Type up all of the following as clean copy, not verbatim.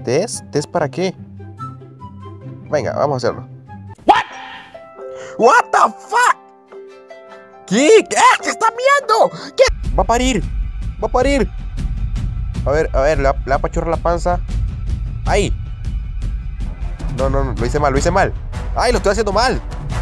¿Test? ¿Test para qué? Venga, vamos a hacerlo. What the fuck? ¿Qué? ¿Qué? ¡Se está viendo! ¿Qué? Va a parir. Va a parir. A ver, le va a apachurrar la panza. ¡Ay! No, lo hice mal, lo hice mal. ¡Ay, lo estoy haciendo mal!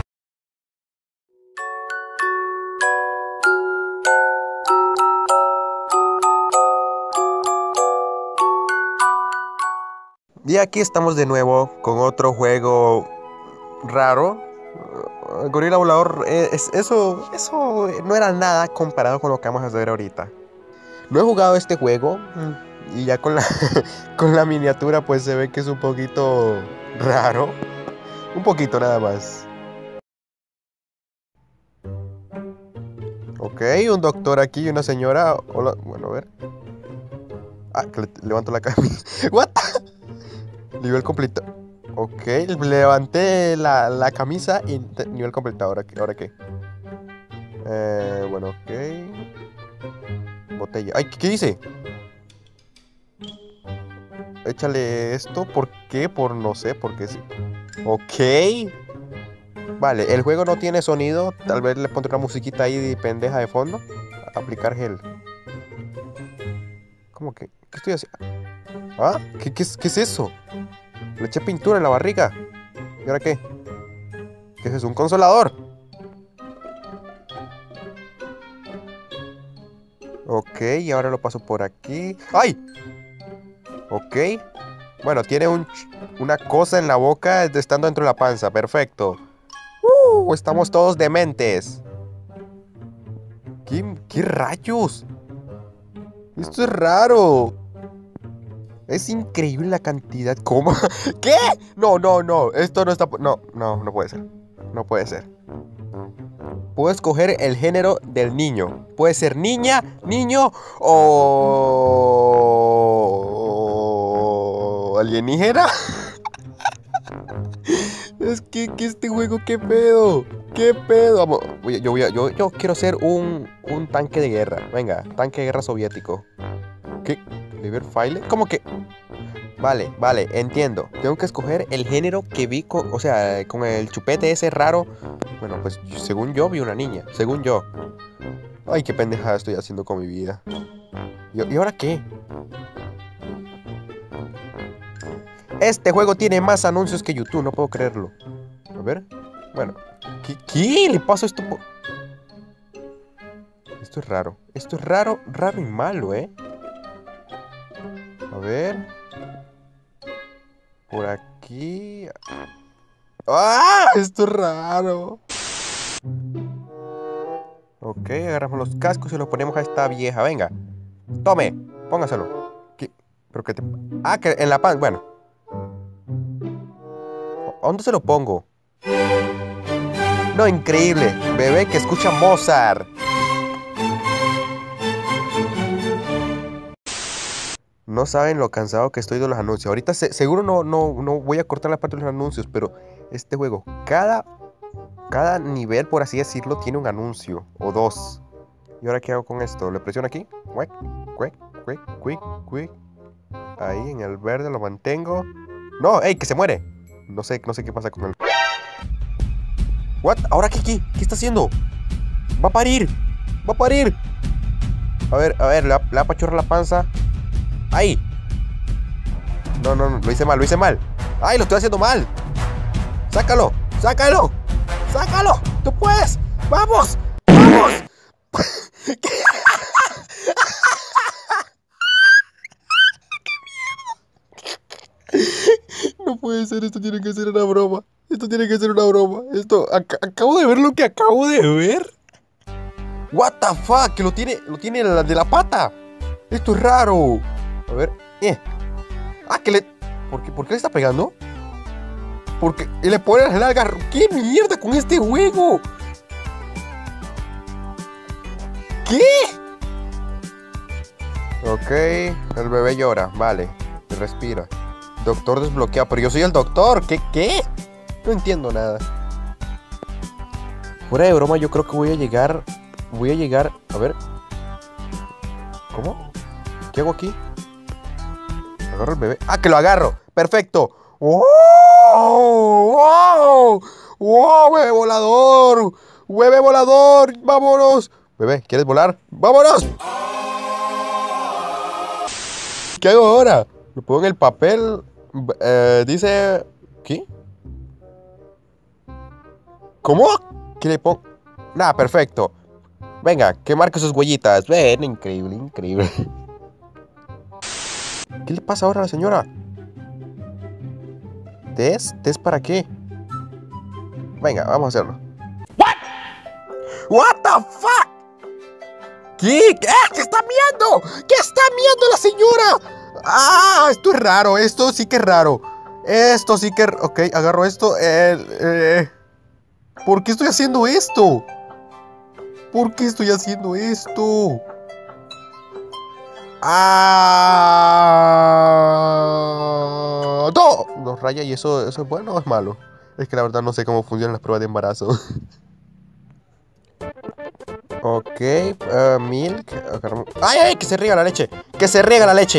Y aquí estamos de nuevo con otro juego raro. Gorila Volador, eso no era nada comparado con lo que vamos a hacer ahorita. No he jugado este juego y ya con la miniatura pues se ve que es un poquito raro. Un poquito nada más. Ok, un doctor aquí y una señora. Hola, bueno, a ver. Ah, que levanto la camisa. What? Nivel completo. Ok, levanté la camisa y nivel completado. ¿Ahora qué? Bueno, ok. Botella. Ay, ¿qué dice? Échale esto. ¿Por qué? Por no sé, porque sí. Ok. Vale, el juego no tiene sonido. Tal vez le pondré una musiquita ahí de pendeja de fondo. Aplicar gel. ¿Cómo que? ¿Qué estoy haciendo? ¿Ah? ¿Qué es eso? Le eché pintura en la barriga. ¿Y ahora qué? ¿Qué es eso? ¿Un consolador? Ok, y ahora lo paso por aquí. ¡Ay! Ok. Bueno, tiene una cosa en la boca estando dentro de la panza. Perfecto. Estamos todos dementes. ¿Qué rayos? Esto es raro. Es increíble la cantidad. ¿Cómo? ¿Qué? No. Esto no está... No puede ser. No puede ser. Puedo escoger el género del niño. Puede ser niña, niño o... alienígena. Es que este juego, ¿qué pedo? ¿Qué pedo? Vamos, yo quiero ser un tanque de guerra. Venga, tanque de guerra soviético. ¿Qué? ¿Liber file? ¿Cómo que? Vale, entiendo. Tengo que escoger el género que vi con, o sea, con el chupete ese raro. Bueno, pues según yo vi una niña. Según yo. Ay, qué pendejada estoy haciendo con mi vida. ¿Y ahora qué? Este juego tiene más anuncios que YouTube, no puedo creerlo. A ver. Bueno. ¿Qué le pasa a esto? Esto es raro. Esto es raro y malo, ¿eh? A ver. Por aquí. ¡Ah! Esto es raro. Ok, agarramos los cascos y los ponemos a esta vieja. Venga. Tome, póngaselo. ¿Qué? ¿Pero qué te... Ah, que en la pan... Bueno. ¿A dónde se lo pongo? No, increíble. Bebé que escucha Mozart. No saben lo cansado que estoy de los anuncios. Ahorita seguro no voy a cortar la parte de los anuncios, pero este juego, cada nivel, por así decirlo, tiene un anuncio o dos. ¿Y ahora qué hago con esto? ¿Le presiono aquí? Quick. Ahí en el verde lo mantengo. ¡No! ¡Ey! ¡Que se muere! No sé qué pasa con él. ¿What? ¿Ahora qué está haciendo? ¡Va a parir! A ver, le va a apachurrar la panza. ¡Ay! No, lo hice mal. ¡Ay, lo estoy haciendo mal! ¡Sácalo! ¡Tú puedes! ¡Vamos! No puede ser, esto tiene que ser una broma. Esto, acabo de ver lo que acabo de ver. What the fuck, que lo tiene de la pata. Esto es raro. A ver, Ah, que le... ¿Por qué le está pegando? Porque le pone las nalgas. ¿Qué mierda con este juego? ¿Qué? Ok, el bebé llora, vale. Respira. Doctor desbloqueado, pero yo soy el doctor. ¿Qué? No entiendo nada. Fuera de broma, yo creo que voy a llegar. A ver. ¿Cómo? ¿Qué hago aquí? A ¿Agarro el bebé? ¡Ah, que lo agarro! ¡Perfecto! ¡Wow! ¡Wow! ¡Wow! ¡Bebé volador! ¡Bebé volador! ¡Vámonos! Bebé, ¿quieres volar? ¡Vámonos! ¿Qué hago ahora? Lo pongo en el papel. Dice... ¿Qué? ¿Cómo? ¿Qué le pongo? Nada, perfecto. Venga, que marque sus huellitas. Ven, increíble, increíble. ¿Qué le pasa ahora a la señora? ¿Test? ¿Test para qué? Venga, vamos a hacerlo. What the fuck? ¿Qué? ¿Qué está viendo? ¿Qué está viendo la señora? Ah, esto es raro. Esto sí que es raro. Esto sí que... Ok, agarro esto. ¿Por qué estoy haciendo esto? ¿Por qué estoy haciendo esto? ¡Ah! ¡No! Nos raya y eso es bueno o es malo. Es que la verdad no sé cómo funcionan las pruebas de embarazo. Ok, milk. ¡Ay, ay! ¡Que se riega la leche! ¡Que se riega la leche!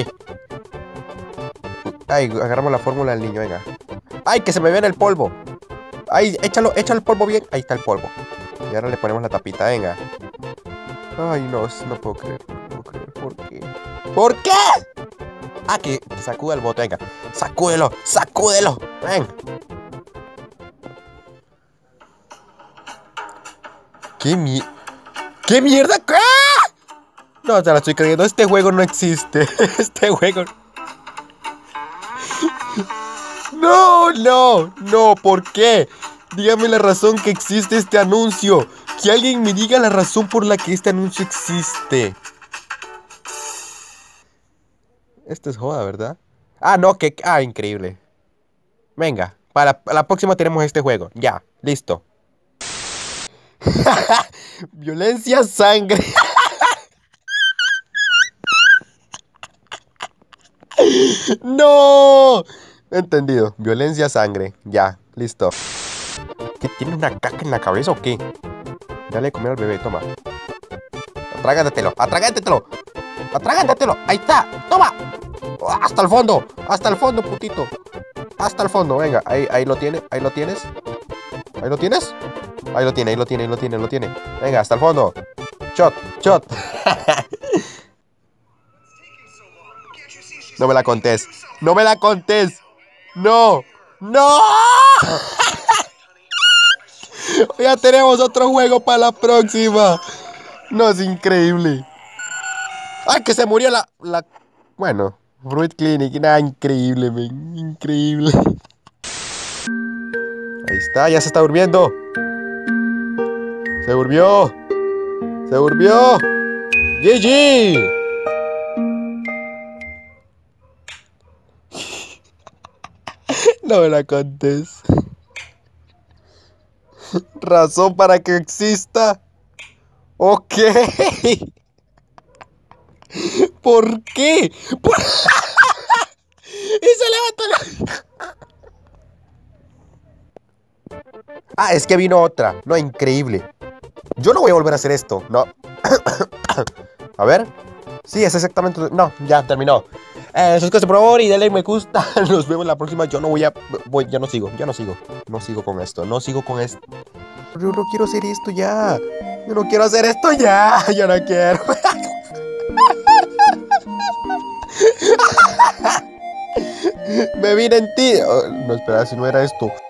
Ay, agarramos la fórmula del niño, venga. ¡Ay, que se me viene el polvo! ¡Ay, échalo el polvo bien! Ahí está el polvo. Y ahora le ponemos la tapita, venga. Ay, no puedo creer. No puedo creer. ¿Por qué? ¿Por qué? Ah, que sacuda el bote, venga. ¡Sacúdelo! ¡Sacúdelo! ¡Ven! ¿Qué mierda? ¿Qué? No, te la estoy creyendo. Este juego no existe. Este juego... No, ¿por qué? Dígame la razón que existe este anuncio. Que alguien me diga la razón por la que este anuncio existe. Esto es joda, ¿verdad? Ah, no, que... Ah, increíble. Venga, para la próxima tenemos este juego. Ya, listo. Violencia, sangre. ¡No! Entendido. Violencia, sangre. Ya, listo. ¿Qué tiene una caca en la cabeza o qué? Dale de comer al bebé, toma. Atragántatelo, atragántatelo. Atragántatelo. Ahí está. Toma. Hasta el fondo, putito. Hasta el fondo, venga. Ahí lo tiene, ahí lo tienes. ¿Ahí lo tienes? Ahí lo tiene. Venga, hasta el fondo. Shot. No me la contés. No. Ya tenemos otro juego para la próxima. No, es increíble. ¡Ay, que se murió la... Bueno, Fruit Clinic. Nada, increíble, men. Increíble. Ahí está, ya se está durmiendo. Se durmió. GG. No me la contés. Razón para que exista. Ok. ¿Por qué? Y se levanta la... Ah, es que vino otra. No, increíble. Yo no voy a volver a hacer esto. No. A ver. Sí, es exactamente... No, ya terminó. Suscríbete por favor y dale me gusta. Nos vemos la próxima. Yo no ya no sigo. No sigo con esto. Yo no quiero hacer esto ya. Yo no quiero. Me vine en ti. Oh, no, espera, si no era esto.